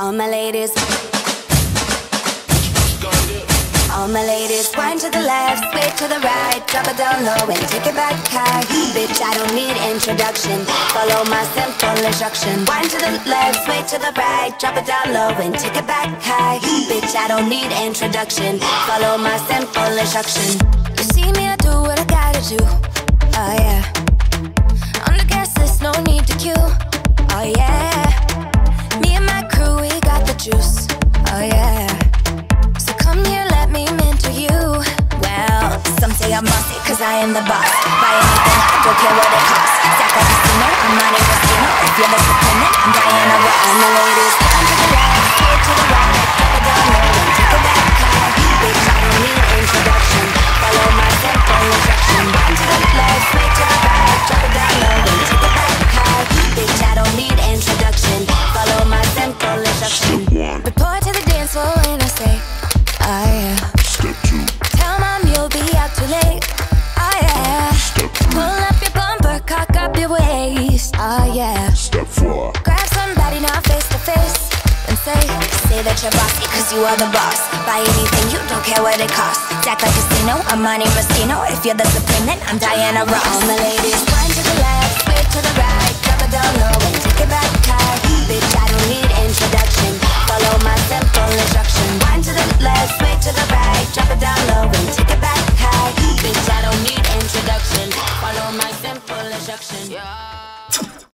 All my ladies, all my ladies, wind to the left, sway to the right, drop it down low and take it back high. Bitch, I don't need introduction, follow my simple instruction. Wind to the left, sway to the right, drop it down low and take it back high. Bitch, I don't need introduction, follow my simple instruction. You see me, I do what I gotta do, oh yeah. On the gas list, no need to queue, oh yeah. Me and my crew, we got the juice, oh yeah. So come here, let me mentor you. Well, some say I'm bossy, cause I am the boss. Buy anything, I don't care what it costs. Stack like a casino, I'm not in casino. If you're disappointed, I'm Diana Ross. All my ladies, down to the left, straight to the right, drop it down low and take it back high. Bitch, I don't need introduction, follow my simple instruction. Down to the left, straight to the right, drop it down low and take it back high. Bitch, I don't need introduction, follow my simple instruction. Report to the dance floor when I say, oh yeah. Step 2. Tell mom you'll be out too late, oh yeah. Step 3. Pull up your bumper, cock up your waist, oh yeah. Step 4. Grab somebody now face to face and say that you're bossy, cause you are the boss. Buy anything, you don't care what it costs. Stack like a casino, I'm Monte Moschino. If you're disappointed, I'm Diana Ross. All my ladies, wind to the left, sway to the right, drop it down low and take it back.